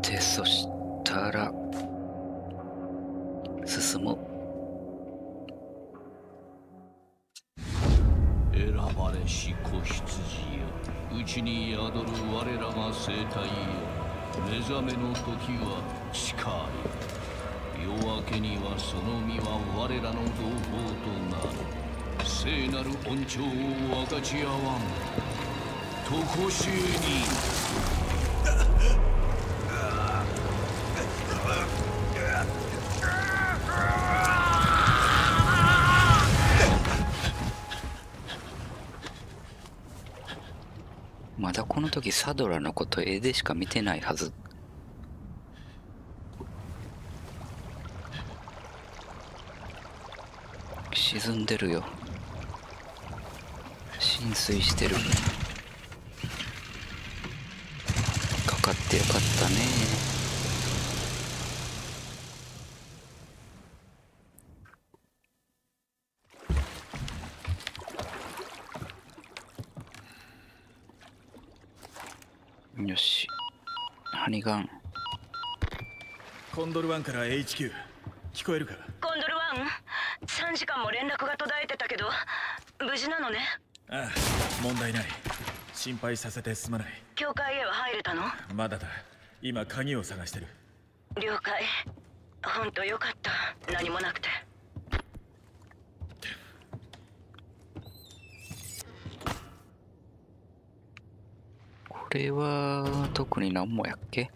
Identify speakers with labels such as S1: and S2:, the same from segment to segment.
S1: て、そしたら進む。
S2: 選ばれし子羊よ、うちに宿る我らが生体よ、目覚めの時は近い。夜明けにはその身は我らの同胞となる。聖なる恩寵を分かち合わんとこしえに。
S1: まだこの時サドラのこと絵でしか見てないはず。沈んでるよ。浸水してる。かかってよかったね。よし、ハニガン。
S3: コンドル1から HQ 聞こえるか？
S4: コンドル1、3時間も連絡が途絶えてたけど無事なのね。
S3: ああ、問題ない。心配させてすまない。
S4: 教会へは入れたの？
S3: まだだ。今鍵を探してる。
S4: 了解。ほんとよかった、何もなくて。
S1: これは特に何もやっけ？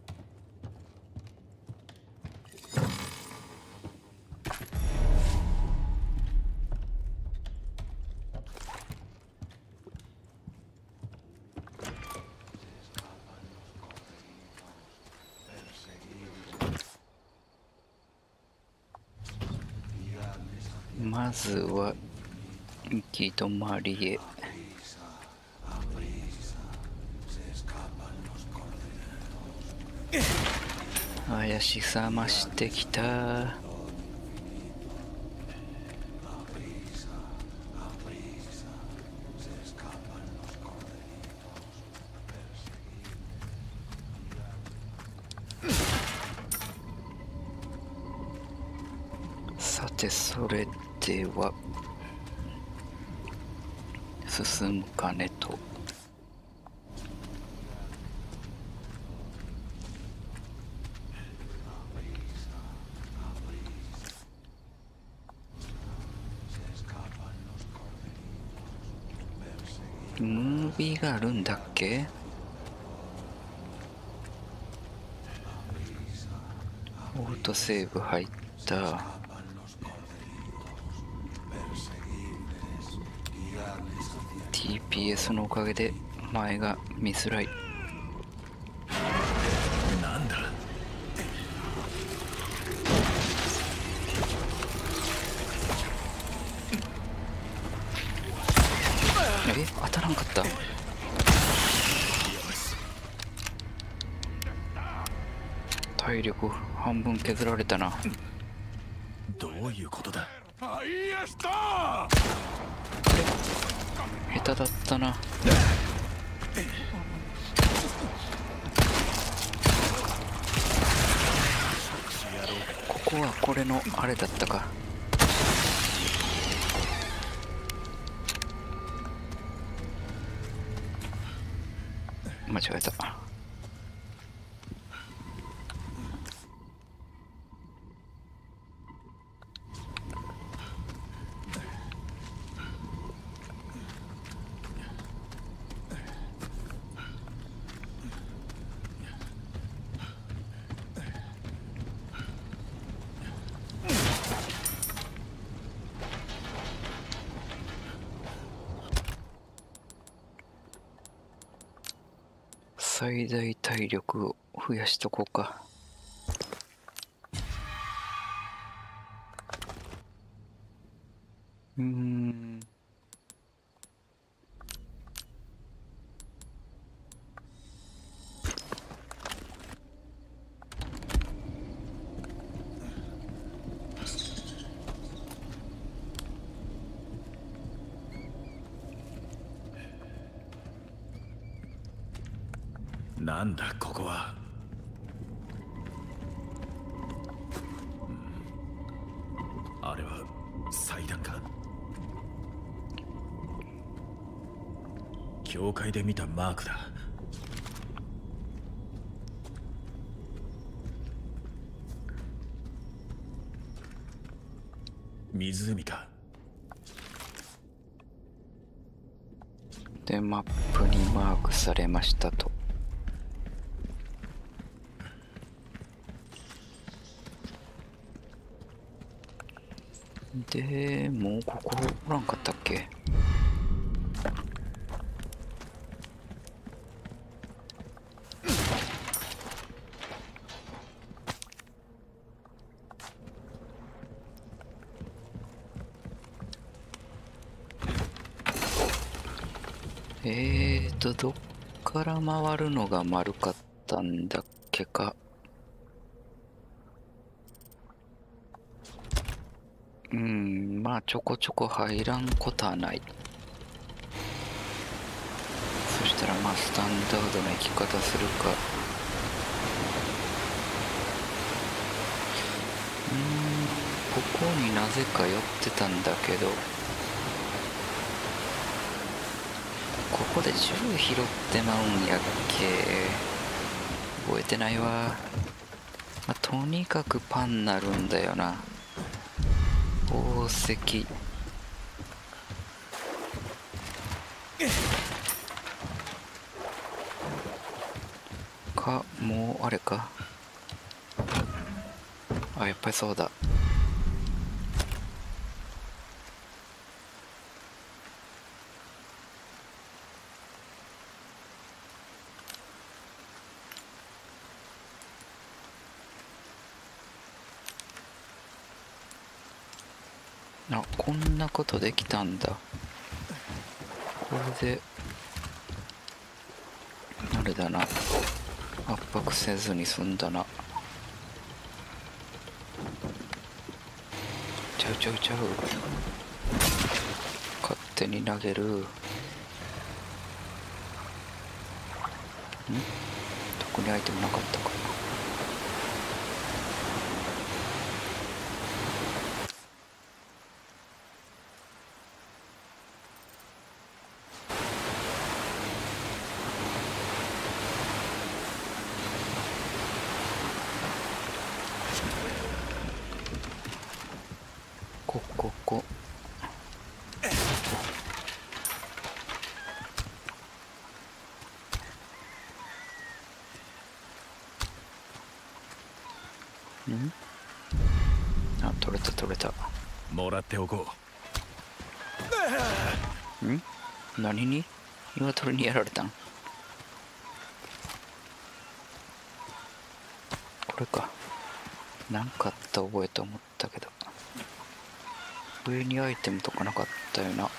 S1: まずは行き止まりへ。怪しさ増してきた。さて、それでは進むかねと。ムービーがあるんだっけ？オートセーブ入った。TPS のおかげで前が見づらい。
S3: なんだ？
S1: 当たらんかった。体力半分削られたな。
S3: どういうことだ？
S1: 下手だったな。ここはこれのあれだったか。間違えた。最大体力を増やしとこうか。
S3: なんだここは？ あれは祭壇か。教会で見たマークだ。湖か。
S1: で、マップにマークされましたと。で、もうここおらんかったっけ？どっから回るのが丸かったんだっけか。まあちょこちょこ入らんことはない。そしたらまあスタンダードな生き方するか。ここになぜか寄ってたんだけど、ここで銃拾ってまうんやっけ。覚えてないわ。まあ、とにかくパンなるんだよな。宝石か、もうあれか。あ、やっぱりそうだ。あ、こんなことできたんだ。これであれだな、圧迫せずに済んだな。ちゃうちゃうちゃう、勝手に投げる。特にアイテムなかったか。ここあ、取れた取れた。
S3: もらっておこ
S1: 何に鶏にやられたん？これか。なんかあった覚えと思ったけど、上にアイテムとかなかったよな。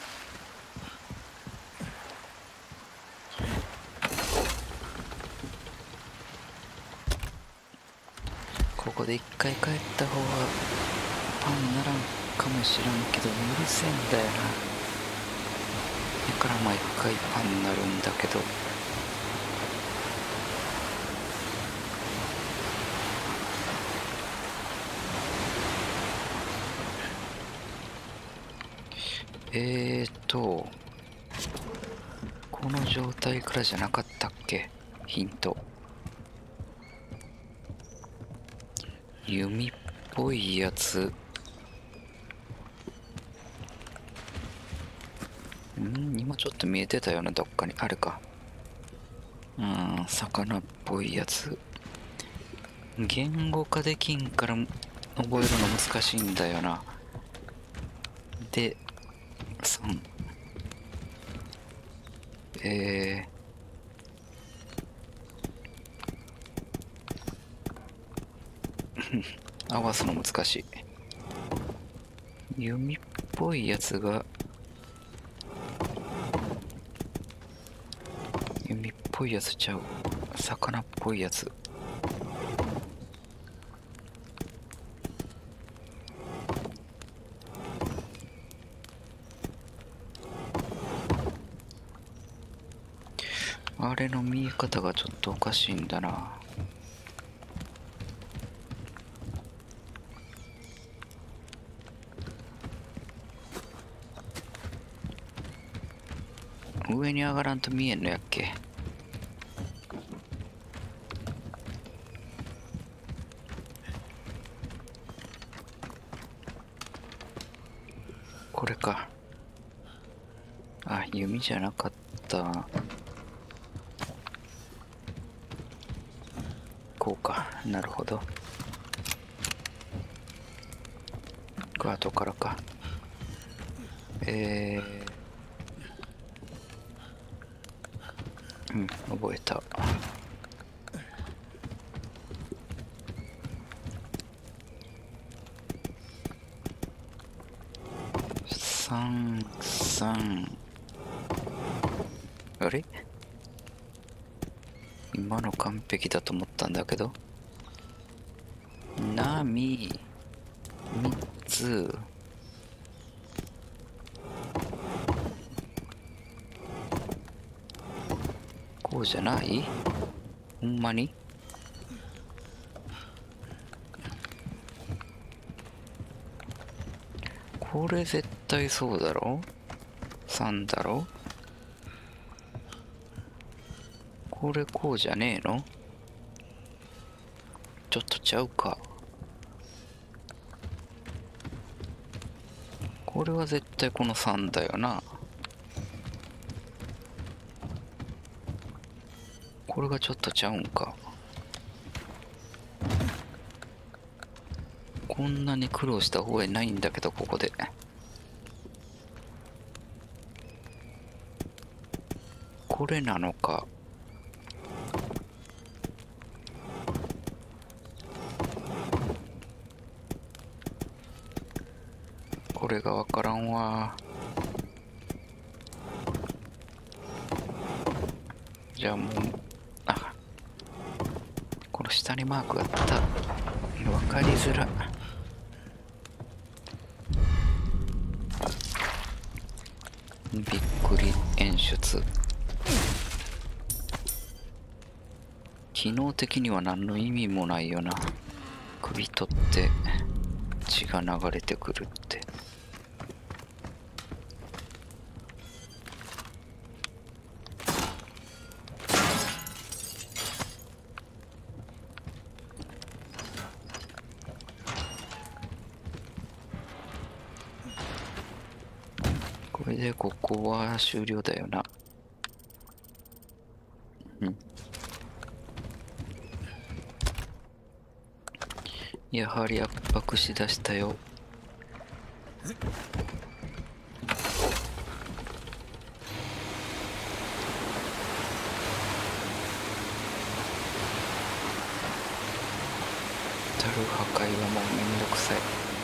S1: ここで一回帰った方がパンならんかもしらんけど、うるせえんだよな。だから毎回パンになるんだけど、この状態からじゃなかったっけ？ヒント。弓っぽいやつ。今ちょっと見えてたよな、どっかに。あれか。魚っぽいやつ。言語化できんから覚えるの難しいんだよな。で、3。合わすの難しい。弓っぽいやつが、弓っぽいやつちゃう。魚っぽいやつ。あれの見え方がちょっとおかしいんだな。 上に上がらんと見えんのやっけ。これか。あ、弓じゃなかった。こうか。なるほど。後からか。うん、覚えた。3あれ、今の完璧だと思ったんだけど。波3つ。こうじゃない？ほんまに？これ絶対そうだろ？ 3 だろ？これこうじゃねえの？ちょっとちゃうか。これは絶対この3だよな。これがちょっとちゃうんか。こんなに苦労した方がないんだけど、ここで。これなのか。これがわからんわ。じゃあもう、あ、この下にマークがあった。わかりづら。びっくり演出。機能的には何の意味もないよな。首取って血が流れてくるって。これでここは終了だよな。うん。やはり圧迫しだしたよ。タル破壊はもうめんどくさい。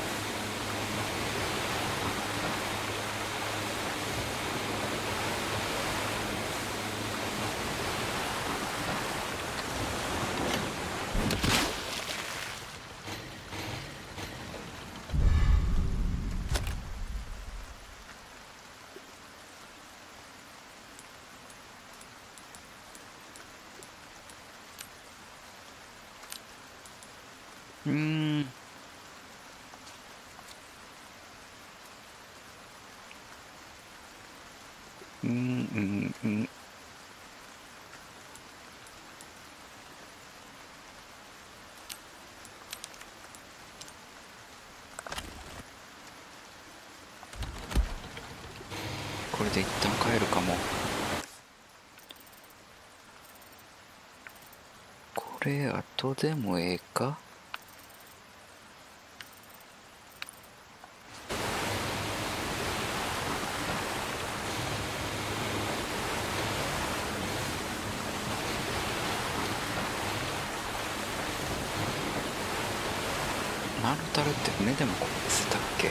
S1: これで一旦帰るかも。これ後でもええか。マルタルって船でもこせたっけ。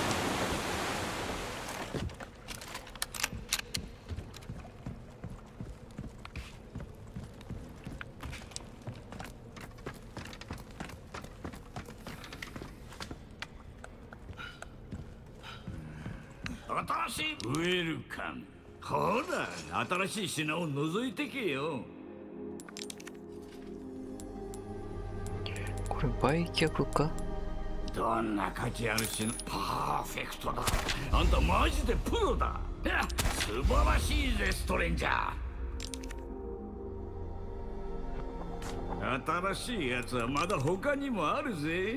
S5: 新しいウェルカム。ほら、新しい品を覗いてけよ。
S1: これ売却か。
S5: どんな価値ある品、パーフェクトだ。あんたマジでプロだ。 素晴らしいぜストレンジャー。新しいやつはまだ他にもあるぜ。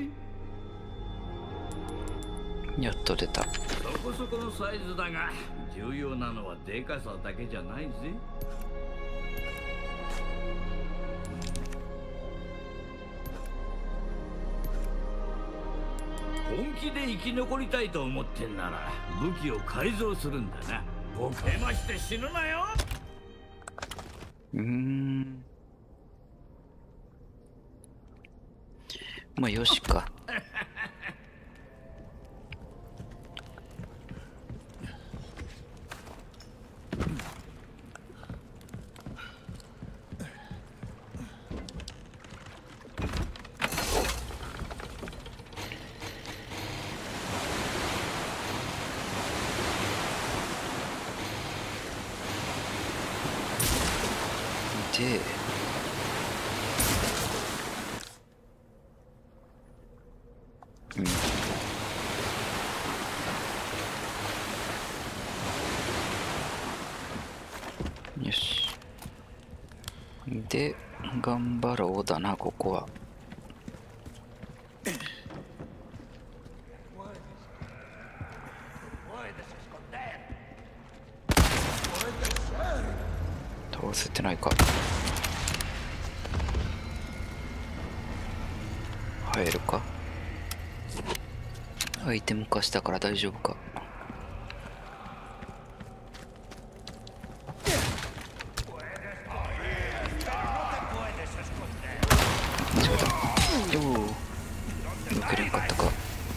S1: やっと出た。
S5: そこそこのサイズだが重要なのはでかさだけじゃないぜ。本気で生き残りたいと思ってんなら武器を改造するんだな。ボケまして死ぬなよ。
S1: まあよしか。でよし。で頑張ろうだな、ここは。倒せてないか。入るか。アイテム化したから大丈夫か。おお、避けれんかったか。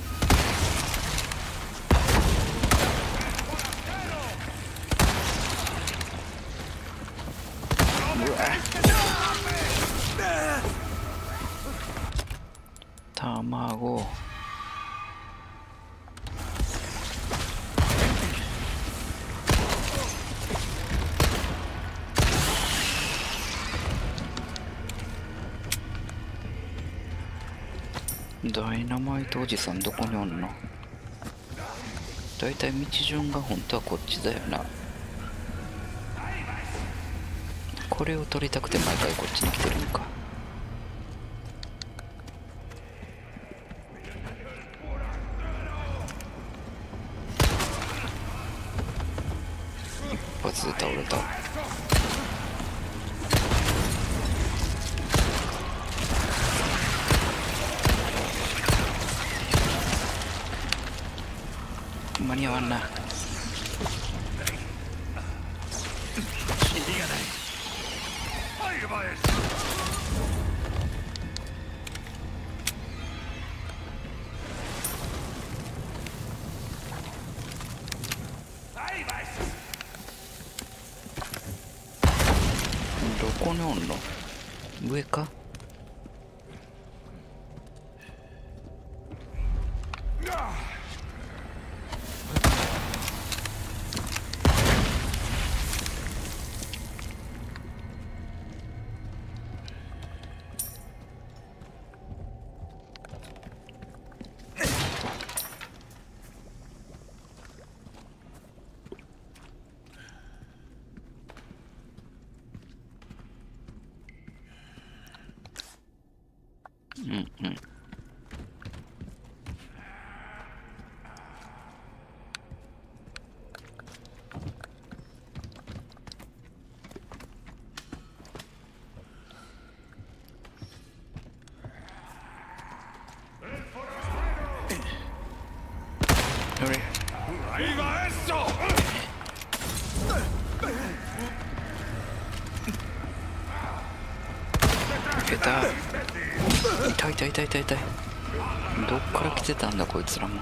S1: うわ卵。ダイナマイトおじさんどこにおんの。だいたい道順が本当はこっちだよな。これを取りたくて毎回こっちに来てるのか。一発で倒れた。間に合わんな。どこにおんの？上か？うんうん。どれ？いけた。痛い痛い痛い痛い痛い。どっから来てたんだこいつらも。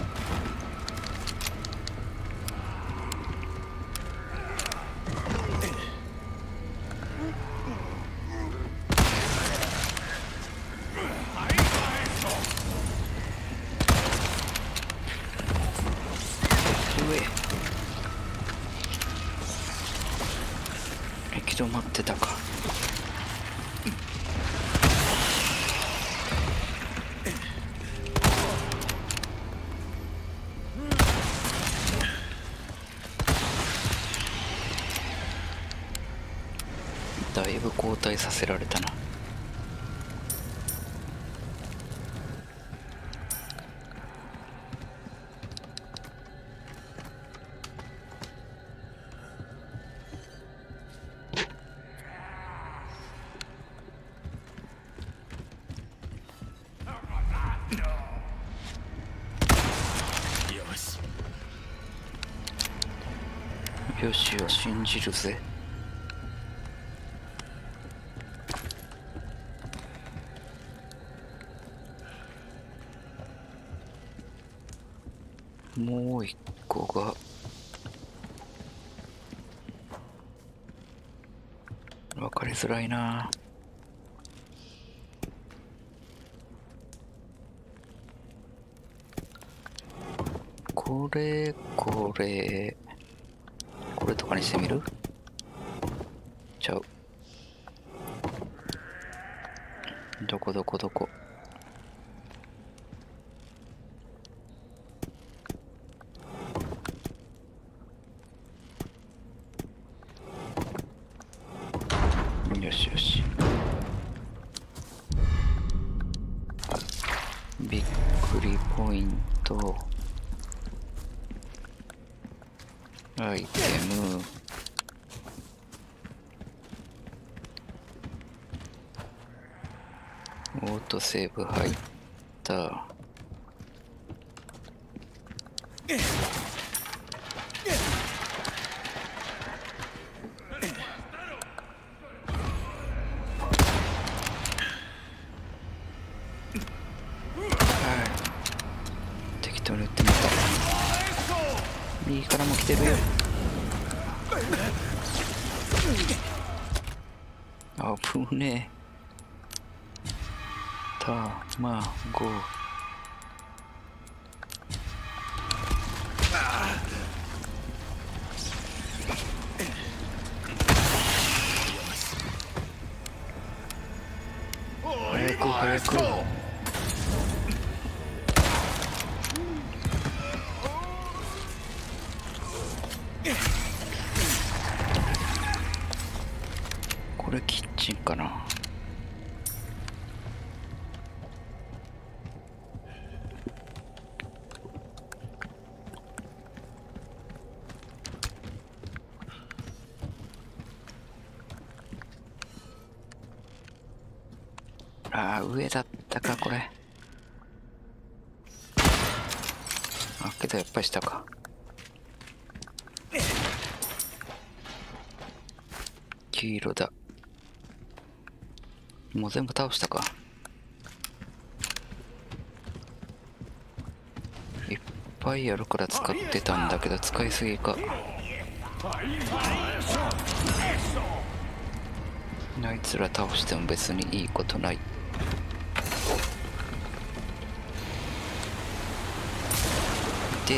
S1: 上行き止まってたか。 えさせられたな。
S3: よし。
S1: よしを信じるぜ。もう一個が分かりづらいな。これとかにしてみる？ちゃう。どこよしよし。びっくりポイント、アイテム、オートセーブ入った。適当に撃ってみた。右からも来てるよ。危ねえ。卵。早く。これキッチンかな。上だったかこれ。けどやっぱり下か。黄色だ。もう全部倒したか。いっぱいあるから使ってたんだけど使いすぎか。あいつら倒しても別にいいことない。で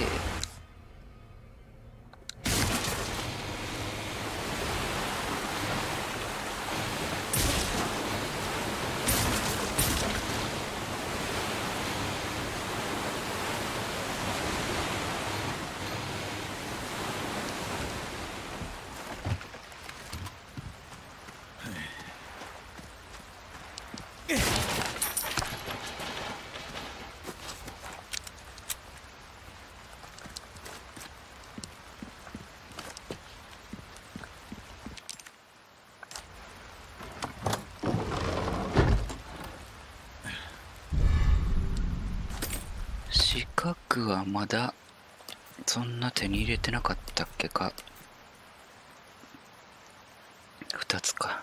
S1: 四角はまだそんな手に入れてなかったっけか。2つか。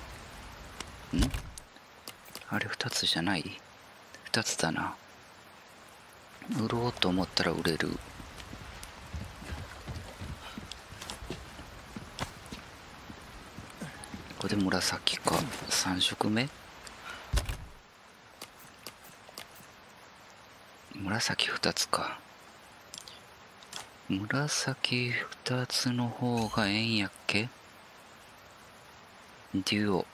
S1: あれ2つじゃない？ 2 つだな。売ろうと思ったら売れる。これで紫か。3色目？紫2つか。紫2つの方がええんやっけ？デュオ。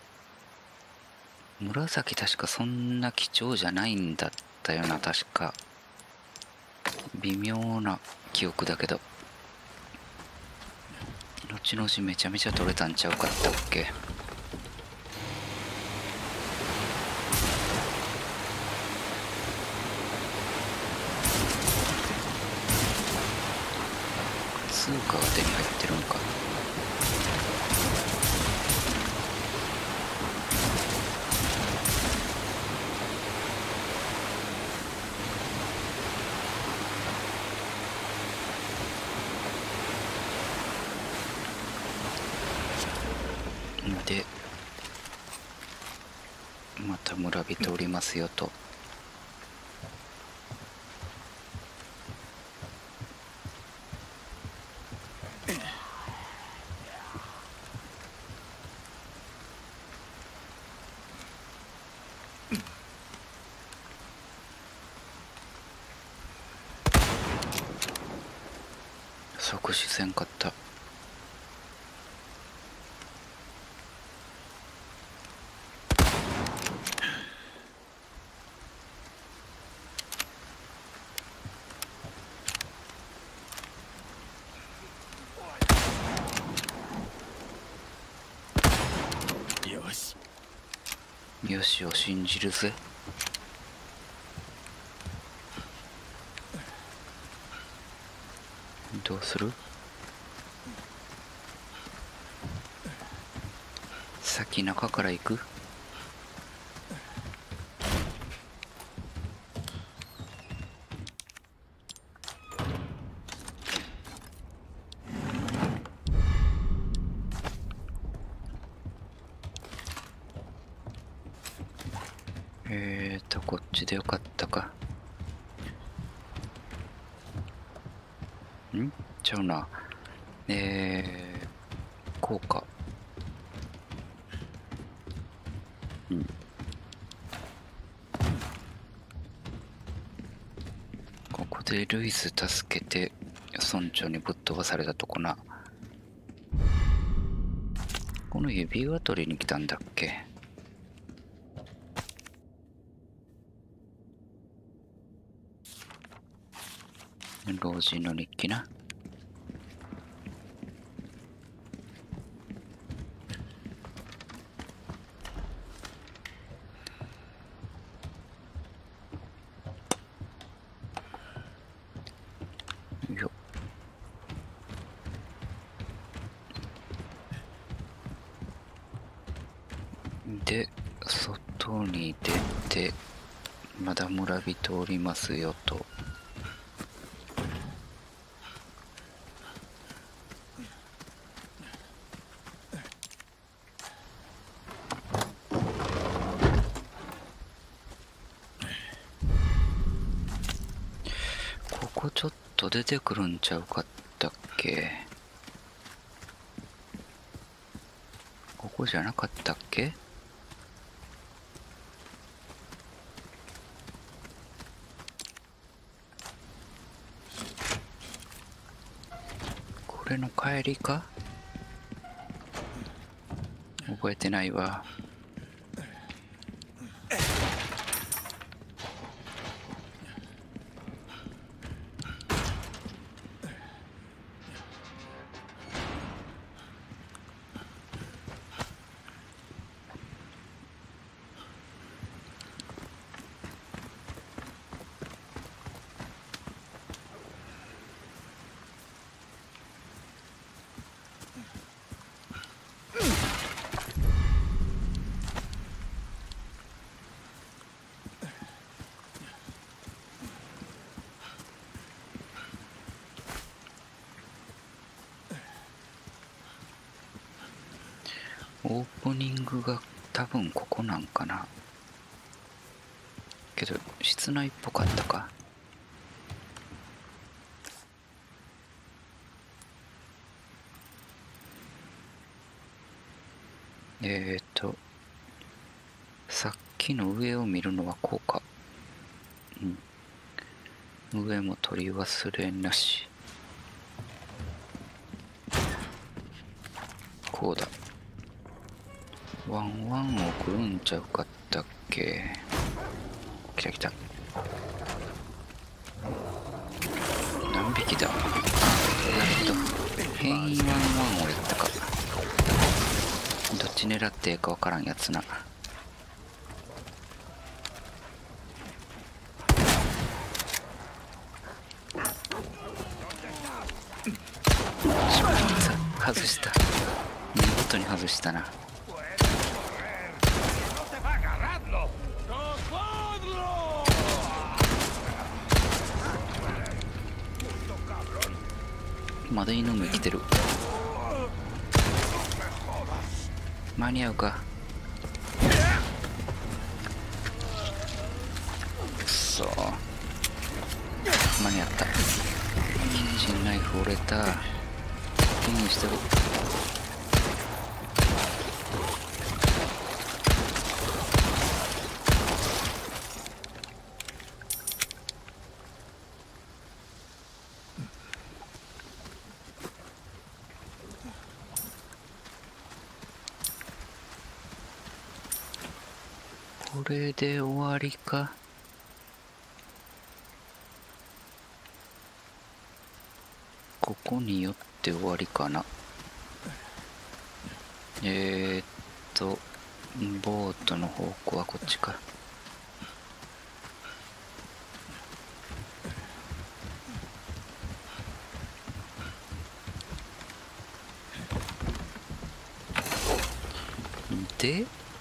S1: 紫確かそんな貴重じゃないんだったよな、確か。微妙な記憶だけど。後々めちゃめちゃ取れたんちゃうかったっけ。 通貨が手に入ってるんか。でまた村人おりますよと。即死せんかった。
S3: よし。
S1: よしを信じるぜ。どうする？先中から行く？こっちでよかったか。ん？ちゃうな。こうか。うん。ここでルイス助けて村長にぶっ飛ばされたとこな。この指輪取りに来たんだっけ？老人の日記な。よっ。で外に出て、まだ村人おりますよと。ここちょっと出てくるんちゃうかったっけ？ここじゃなかったっけ？これの帰りか？覚えてないわ。オープニングが多分ここなんかな。けど室内っぽかったか。さっきの上を見るのはこうか。うん。上も取り忘れなし。こうだ。ワンワンを送るんちゃうかったっけ？来た来た。何匹だ？なるほど。変異ワンワンをやったか。どっち狙っていいかわからんやつな。 外した。見事に外したな。まだ犬も生きてる。間に合うか。くそー、間に合った。キッチンナイフ折れた。気にしてる。これで終わりか。ここによって終わりかな。ボートの方向はこっちか。で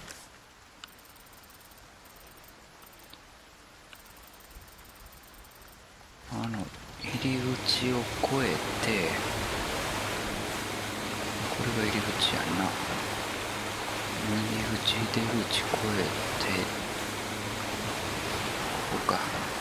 S1: 入り口を越えて、これが入り口やな。右口出口越えて、ここか。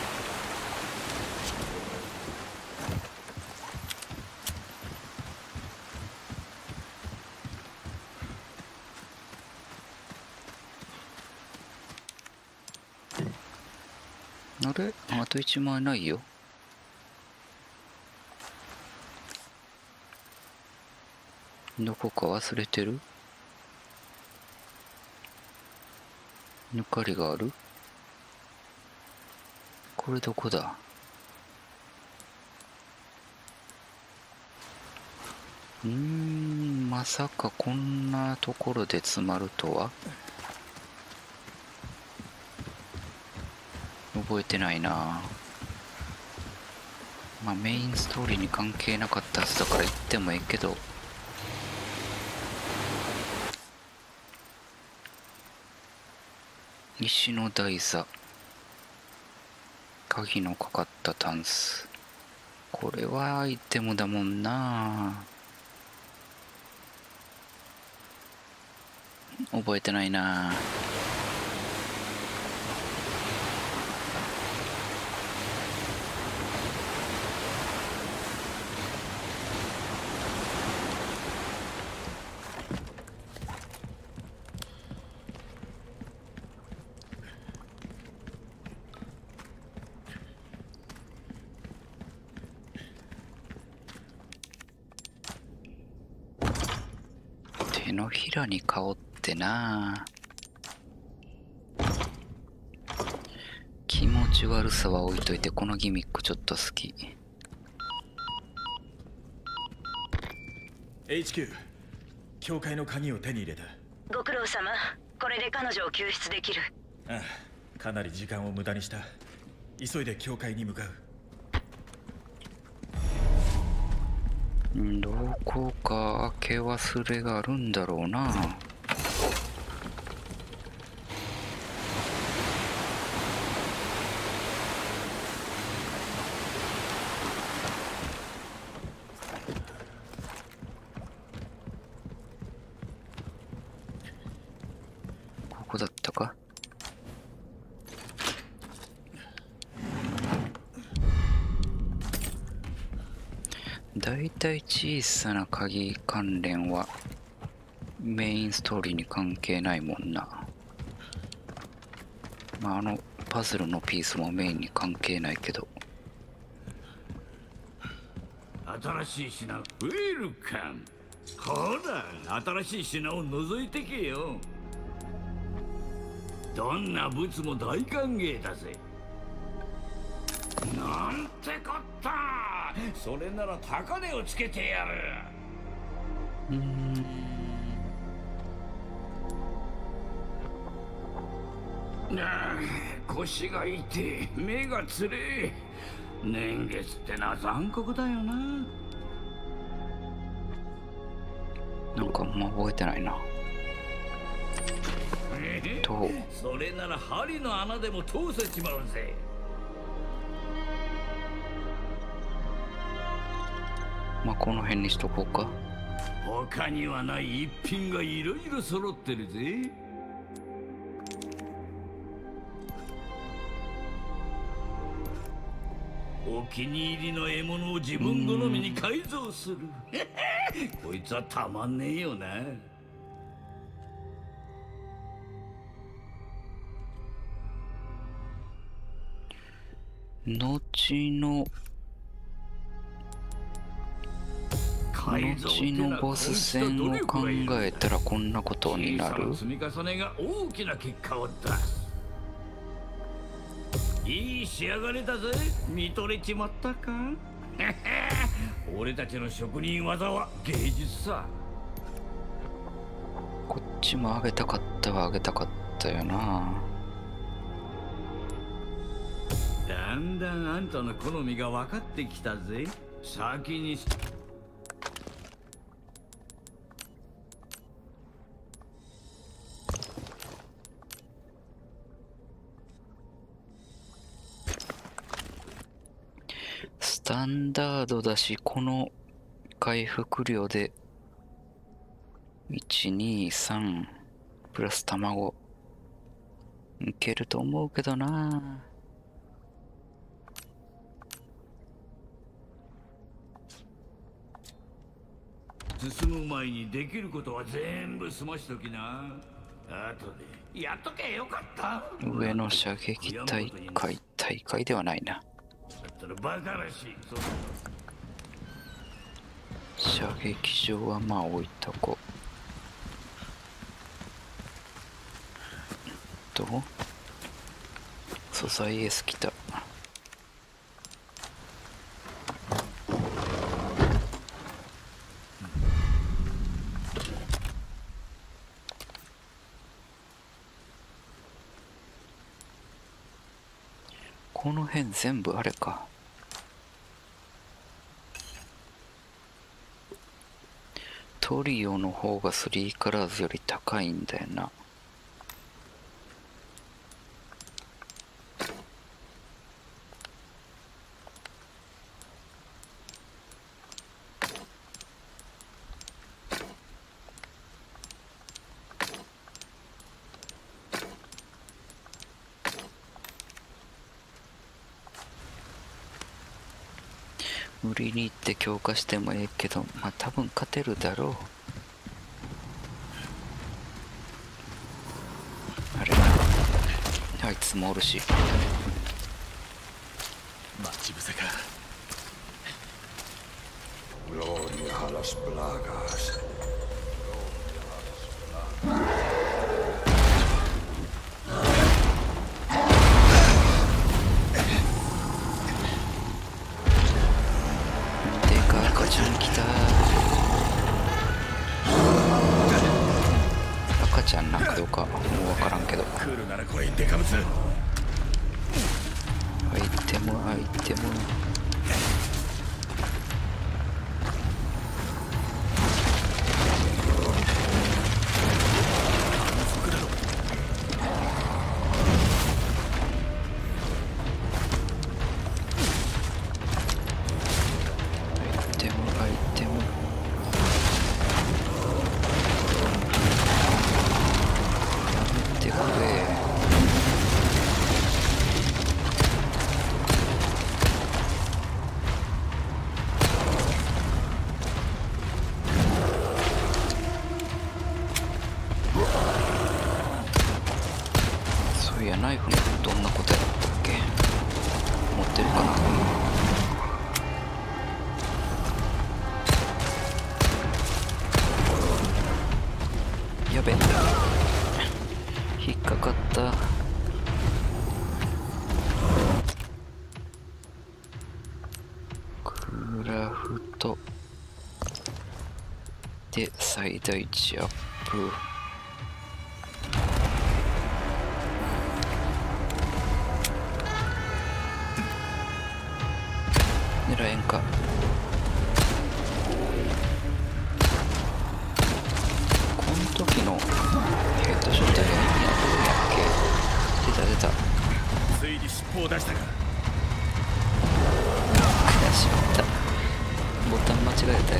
S1: あれ、あと1枚ないよ。どこか忘れてる？ぬかりがある？これどこだ？まさかこんなところで詰まるとは覚えてないな。まあメインストーリーに関係なかったはずだから行ってもいいけど。石の台座、鍵のかかったタンス、これはアイテムだもんな。覚えてないな。手のひらに顔ってな。気持ち悪さは置いといて、このギミックちょっと好き。
S3: HQ、 教会の鍵を手に入れた。
S4: ご苦労様。これで彼女を救出できる。
S3: ああ、かなり時間を無駄にした。急いで教会に向かう。
S1: どこか開け忘れがあるんだろうな。ここだったか。だいたい小さな鍵関連はメインストーリーに関係ないもんな。まあ、あのパズルのピースもメインに関係ないけど。
S5: 新しい品、ウェルカム。ほら、新しい品を覗いてけよ。どんなブツも大歓迎だぜ。なんてこった。それなら高値をつけてやる。腰が痛い、目がつれえ。年月ってのは残酷だよな。
S1: なんかもう覚えてないな。と
S5: それなら針の穴でも通せちまうぜ。
S1: まあこの辺にしとこうか。
S5: 他にはない一品がいろいろ揃ってるぜ。お気に入りの獲物を自分好みに改造する。こいつはたまんねえよな。
S1: 後のボス戦を考えたらこんなことになる。
S5: 積み重ねが大きな結果を出す。いい仕上がりだぜ。見とれちまったか。俺たちの職人技は芸術さ。
S1: こっちもあげたかったはあげたかったよな。
S5: だんだんあんたの好みが分かってきたぜ。先に
S1: スタンダードだし、この回復量で123プラス卵いけると思うけどな。
S5: 進む前にできることは全部済ましときな。あとでやっとけよかった。
S1: 上の射撃大会ではないな。
S5: だったらバカらしい。
S1: 射撃場はまあ置いとこうと、素材 S 来た。この辺全部あれか。トリオの方が3カラーズより高いんだよな。売りに行って強化してもええけど、まあ多分勝てるだろう。あれあいつもおるし。
S3: 待ち伏せか。
S6: Gloria a las plagas.
S1: でか赤ちゃん来た。赤ちゃんなんかどうかもう分からんけど。
S3: 来るなら来い、デカブツ。
S1: アイテムアイテム。ナイフのどんなことやったっけ。持ってるかな。やべ、引っかかった。クラフトで最大値アップ。狙えんか。 た。
S3: ついに尻尾を出したか。
S1: しまった。ボタン間違えたよ。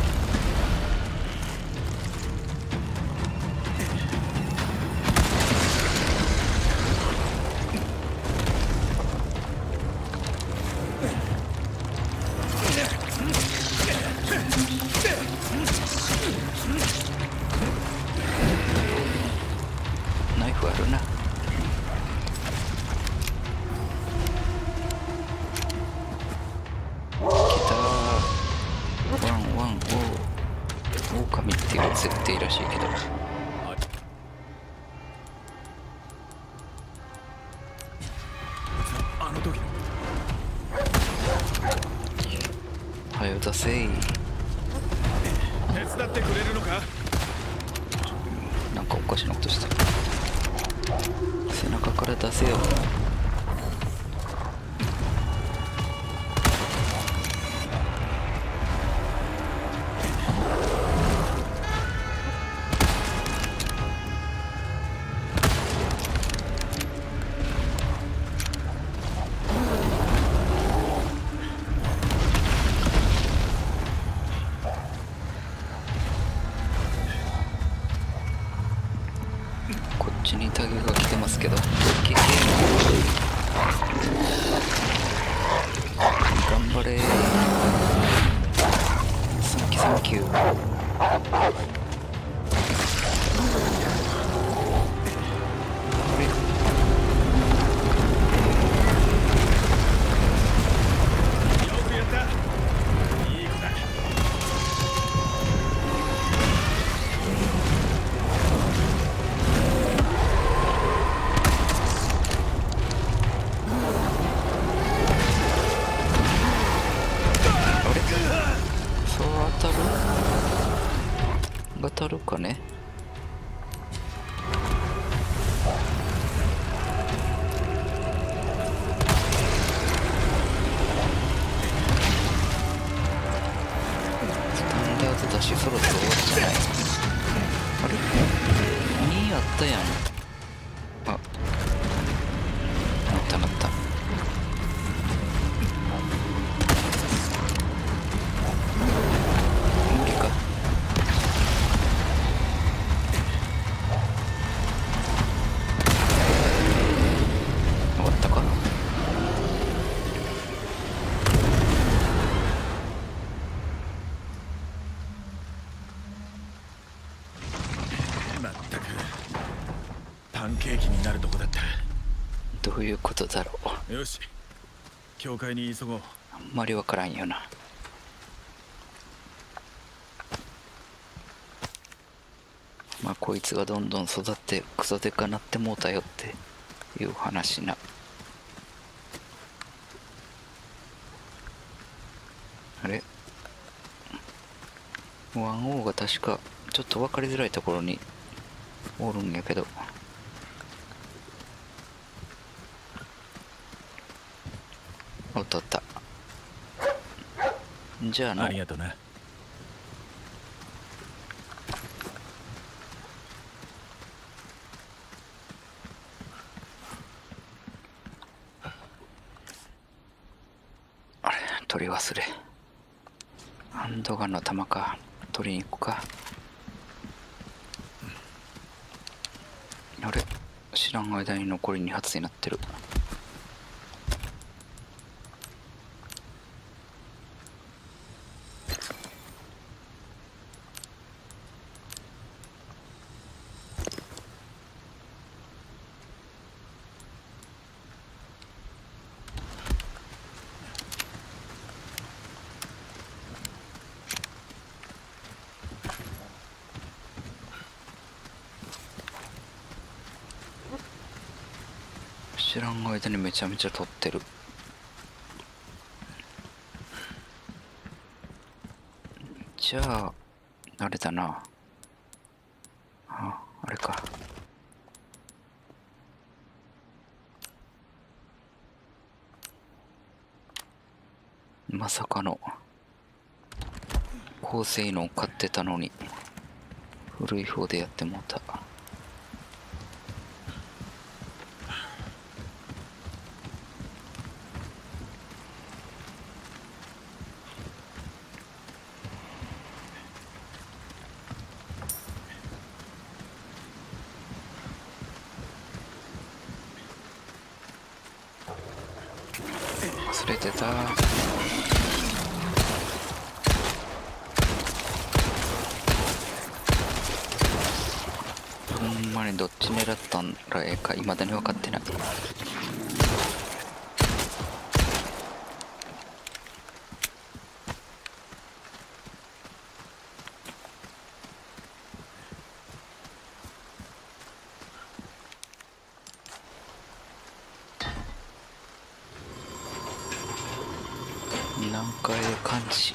S1: ナイフあるな。狼っていう設定らしいけど、
S3: あの時の
S1: はよ出せい。
S3: 手伝ってくれるのか。
S1: なんかおかしなことした。背中から出せよ。こっちにタグが来てますけど、頑張れー。サンキューサンキュー。
S3: よくやった。いい子だ。
S1: 当たるかね。スタンダードだし、そろそろ終わりじゃない。あれ2あったやん。あ、なったなった。無理か。終わったか。
S3: まったくパンケーキになるとこだった。
S1: どういうことだろう。
S3: よし、教会に急ごう。
S1: あんまりわからんよな。まあこいつがどんどん育ってクソデカなってもうたよっていう話な。あれ、ワンオーが確かちょっと分かりづらいところにおるんやけど。おったおった。じゃあ
S3: ありがとな。
S1: あれ、取り忘れ。ハンドガンの弾か。取りに行くか。あれ、知らん間に残り2発になってる。知らん間にめちゃめちゃ取ってる。じゃああれだな。あれか。まさかの高性能買ってたのに古い方でやってもうた。 忘れてた。ほんまにどっち狙ったんらええか未だに分かってない。なんかええ感じ。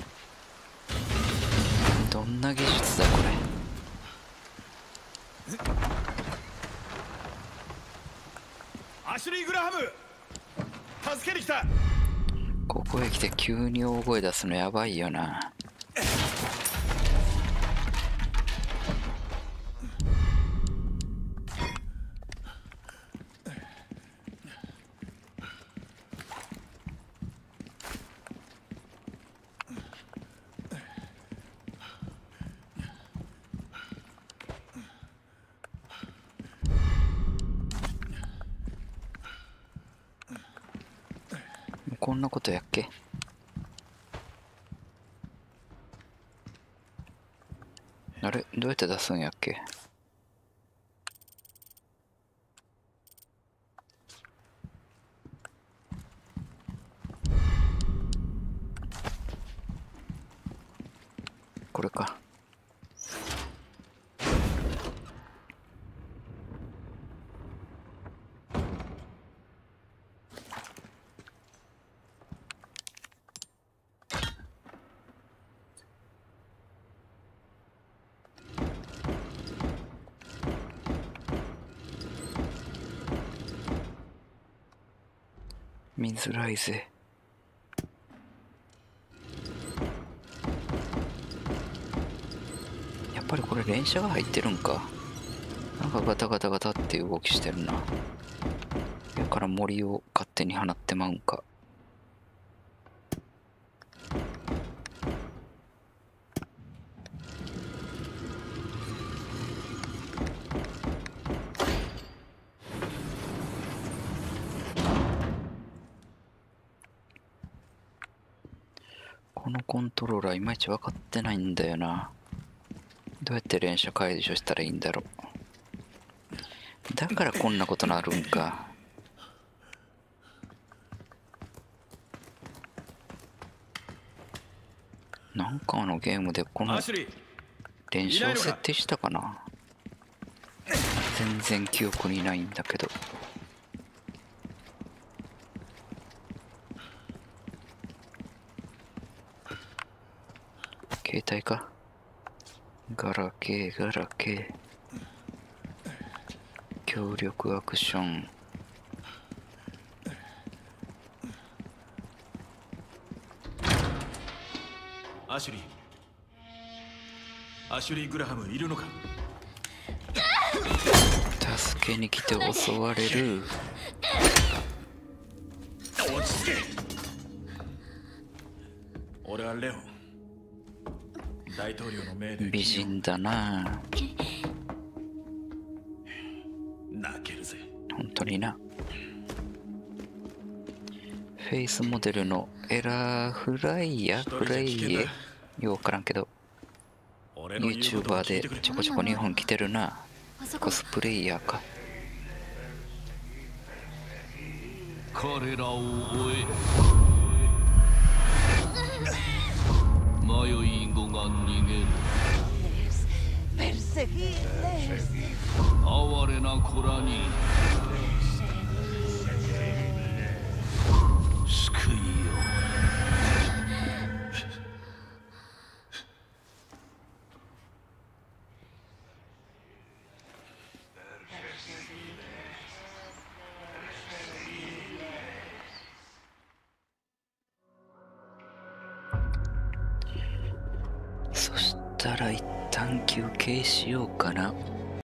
S1: どんな技術だこれ。
S3: アシュリー・グラハム、助けに来た。
S1: ここへ来て急に大声出すのやばいよな。こんなことやっけ。あれどうやって出すんやっけ。これか。見づらいぜ。やっぱりこれ連射が入ってるんか。なんかガタガタガタっていう動きしてるな。だから森を勝手に放ってまうんか。このコントローラーいまいち分かってないんだよな。どうやって連射解除したらいいんだろう。だからこんなことなるんか。なんかのゲームでこの連射を設定したかな。全然記憶にないんだけど。携帯か。ガラケーガラケー。協力アクション。
S3: アシュリー。アシュリー・グラハムいるのか。
S1: 助けに来て襲われる。
S3: 落ち着け。俺はレオン。大統領の命で
S1: 美人だな。
S3: 泣けるぜ。
S1: 本当にな。フェイスモデルのエラーフライヤフライエようわからんけど YouTuber でちょこちょこ日本来てるな。コスプレイヤーか。
S2: 彼らを追え。迷い子が逃げる。哀れな子らに救いよ。
S1: そしたら一旦休憩しようかな。